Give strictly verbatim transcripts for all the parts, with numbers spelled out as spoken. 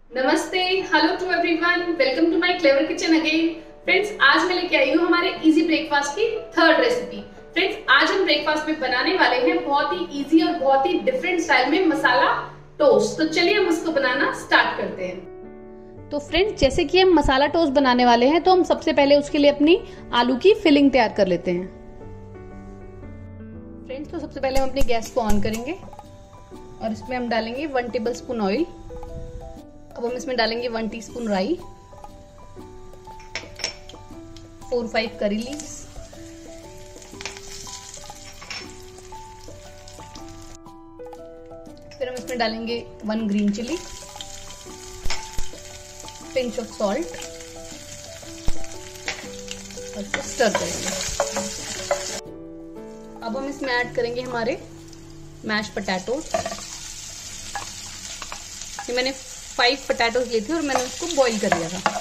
नमस्ते, hello to everyone, welcome to my clever kitchen again. Friends, आज मैं लेके आई हूँ हमारे इजी ब्रेकफास्ट की थर्ड रेसिपी। फ्रेंड्स, आज हम ब्रेकफास्ट में बनाने वाले हैं बहुत ही इजी और बहुत ही डिफरेंट स्टाइल में मसाला टोस्ट। तो चलिए हम उसको बनाना स्टार्ट करते हैं। तो फ्रेंड्स, जैसे कि हम मसाला टोस्ट बनाने वाले हैं तो हम सबसे पहले उसके लिए अपनी आलू की फिलिंग तैयार कर लेते हैं। फ्रेंड्स, तो सबसे पहले हम अपनी गैस को ऑन करेंगे और इसमें हम डालेंगे वन टेबल स्पून ऑयल। अब हम इसमें डालेंगे वन टीस्पून राई, फोर फाइव करी लीव्स, फिर हम इसमें डालेंगे one green chilli, pinch of salt और इसको स्टर करेंगे। अब हम इसमें ऐड करेंगे हमारे मैश पोटैटोज। ये मैंने फाइव पोटैटोज ली थी और मैंने उसको बॉईल कर लिया था।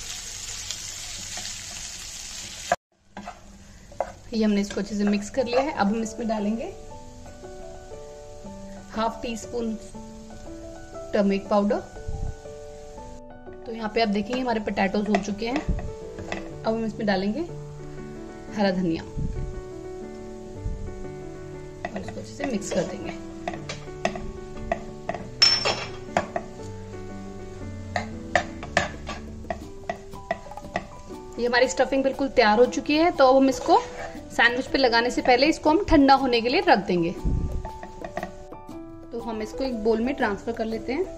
ये हमने इसको अच्छे से मिक्स कर लिया है। अब हम इसमें डालेंगे half teaspoon turmeric powder. तो यहाँ पे आप देखेंगे हमारे पोटैटोज हो चुके हैं। अब हम इसमें डालेंगे हरा धनिया और इसको अच्छे से मिक्स कर देंगे। ये हमारी स्टफिंग बिल्कुल तैयार हो चुकी है। तो अब हम इसको सैंडविच पे लगाने से पहले इसको हम ठंडा होने के लिए रख देंगे। तो हम इसको एक बोल में ट्रांसफर कर लेते हैं।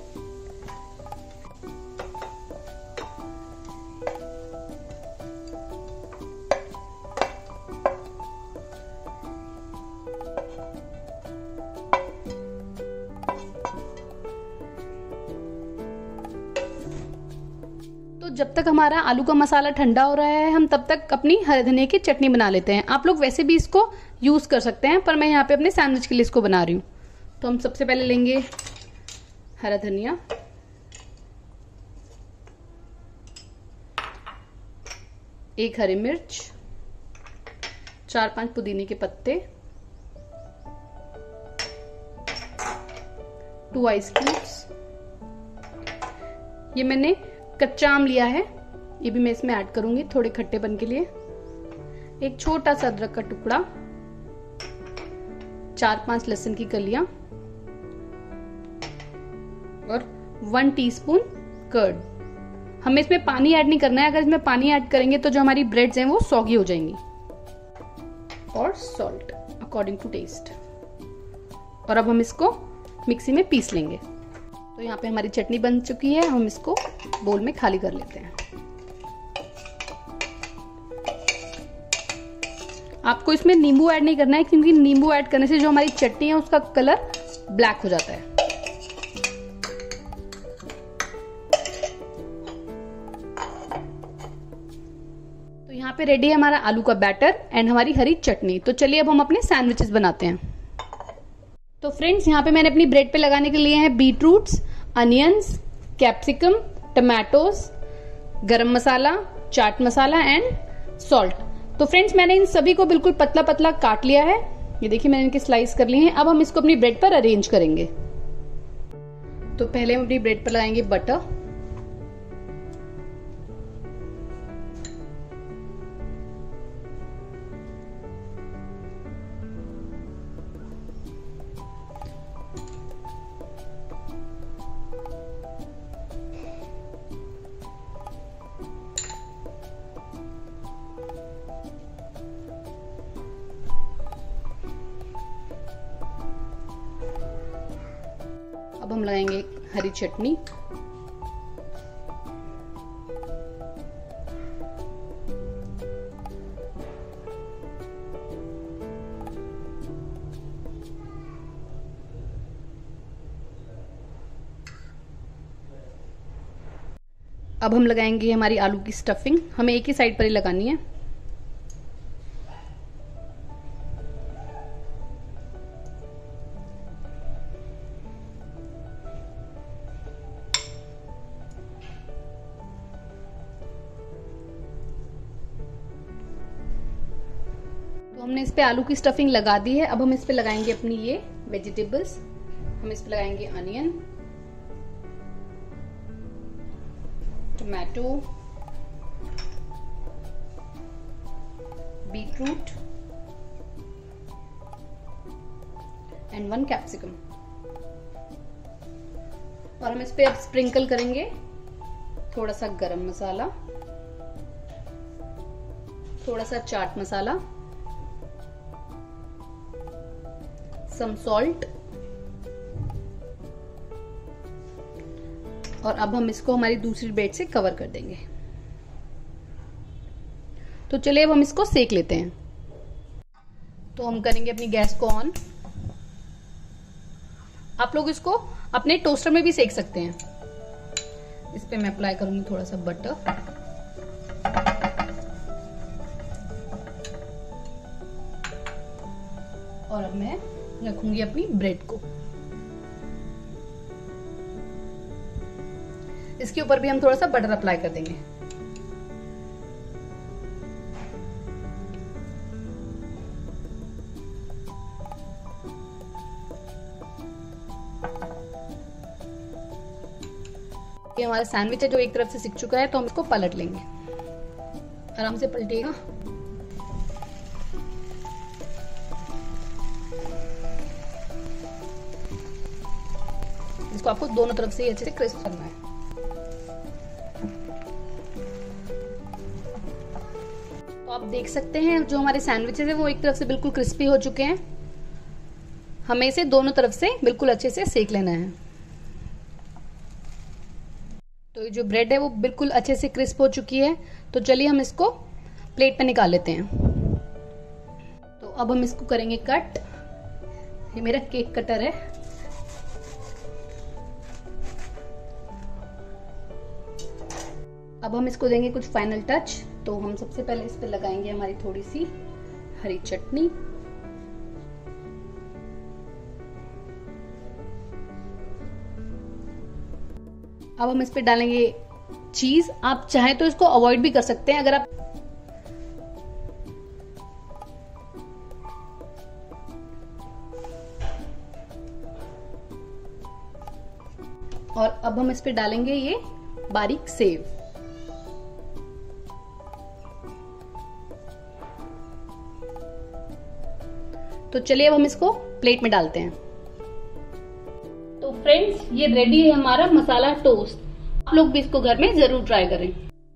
जब तक हमारा आलू का मसाला ठंडा हो रहा है हम तब तक अपनी हरे धनिया की चटनी बना लेते हैं। आप लोग वैसे भी इसको यूज कर सकते हैं, पर मैं यहाँ पे अपने सैंडविच के लिए इसको बना रही हूँ। तो हम सबसे पहले लेंगे हरा धनिया, एक हरी मिर्च, चार पांच पुदीने के पत्ते, टू आइस क्यूब्स। ये मैंने कच्चा आम लिया है, ये भी मैं इसमें ऐड करूंगी थोड़े खट्टेपन के लिए। एक छोटा सा अदरक का टुकड़ा, चार पांच लहसुन की कलियां और वन टीस्पून कर्ड। हमें इसमें पानी ऐड नहीं करना है, अगर इसमें पानी ऐड करेंगे तो जो हमारी ब्रेड्स हैं वो सॉगी हो जाएंगी। और सॉल्ट अकॉर्डिंग टू टेस्ट। और अब हम इसको मिक्सी में पीस लेंगे। तो यहाँ पे हमारी चटनी बन चुकी है, हम इसको बोल में खाली कर लेते हैं। आपको इसमें नींबू ऐड नहीं करना है, क्योंकि नींबू ऐड करने से जो हमारी चटनी है उसका कलर ब्लैक हो जाता है। तो यहाँ पे रेडी है हमारा आलू का बैटर एंड हमारी हरी चटनी। तो चलिए अब हम अपने सैंडविचेस बनाते हैं। तो फ्रेंड्स, यहाँ पे मैंने अपनी ब्रेड पे लगाने के लिए हैं बीटरूट्स, onions, capsicum, tomatoes, garam masala, chaat masala and salt. तो फ्रेंड्स, मैंने इन सभी को बिल्कुल पतला पतला काट लिया है। ये देखिए मैंने इनके स्लाइस कर लिए हैं। अब हम इसको अपनी ब्रेड पर अरेंज करेंगे। तो पहले हम अपनी ब्रेड पर लगाएंगे बटर, अब हम लगाएंगे हरी चटनी, अब हम लगाएंगे हमारी आलू की स्टफिंग। हमें एक ही साइड पर ही लगानी है। हमने इस पे आलू की स्टफिंग लगा दी है। अब हम इस पे लगाएंगे अपनी ये वेजिटेबल्स। हम इस पे लगाएंगे onion, tomato, beetroot and one capsicum. और हम इस पे अब स्प्रिंकल करेंगे थोड़ा सा गरम मसाला, थोड़ा सा चाट मसाला, सम सॉल्ट, और अब हम इसको हमारी दूसरी ब्रेड से कवर कर देंगे। तो चलिए अब हम इसको सेक लेते हैं। तो हम करेंगे अपनी गैस को ऑन। आप लोग इसको अपने टोस्टर में भी सेक सकते हैं। इस पे मैं अप्लाई करूंगी थोड़ा सा बटर, और अब मैं रखूंगी अपनी ब्रेड को। इसके ऊपर भी हम थोड़ा सा बटर अप्लाई कर देंगे। ये हमारा सैंडविच है जो एक तरफ से सिक चुका है, तो हम इसको पलट लेंगे। आराम से पलटेगा। इसको आपको दोनों तरफ से अच्छे से क्रिस्प करना है। तो आप देख सकते हैं जो हमारे सैंडविचेस है वो एक तरफ से बिल्कुल क्रिस्पी हो चुके हैं। हमें इसे दोनों तरफ से बिल्कुल अच्छे से सेक लेना है। तो ये जो ब्रेड है वो बिल्कुल अच्छे से क्रिस्प हो चुकी है। तो चलिए हम इसको प्लेट पे निकाल लेते हैं। तो अब हम इसको करेंगे कट। ये मेरा केक कटर है। अब हम इसको देंगे कुछ फाइनल टच। तो हम सबसे पहले इस पे लगाएंगे हमारी थोड़ी सी हरी चटनी, अब हम इस पे डालेंगे चीज। आप चाहें तो इसको अवॉइड भी कर सकते हैं अगर आप और अब हम इस पे डालेंगे ये बारीक सेव। तो चलिए अब हम इसको प्लेट में डालते हैं। तो फ्रेंड्स ये रेडी है हमारा मसाला टोस्ट। आप लोग भी इसको घर में जरूर ट्राई करें।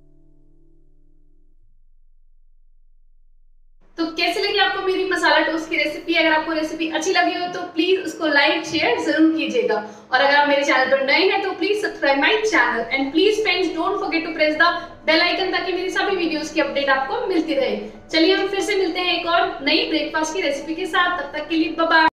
तो कैसी लगी आपको मेरी मसाला टोस्ट की रेसिपी? अगर आपको रेसिपी अच्छी लगी हो तो प्लीज उसको लाइक शेयर जरूर कीजिएगा। और अगर आप मेरे चैनल पर नए हैं तो please subscribe my channel and please friends don't forget to press the bell icon ताकि मेरी सभी वीडियोस की अपडेट आपको मिलती रहे। चलिए हम फिर से मिलते हैं एक और नई ब्रेकफास्ट की रेसिपी के साथ। तब तक के लिए बाय बाय।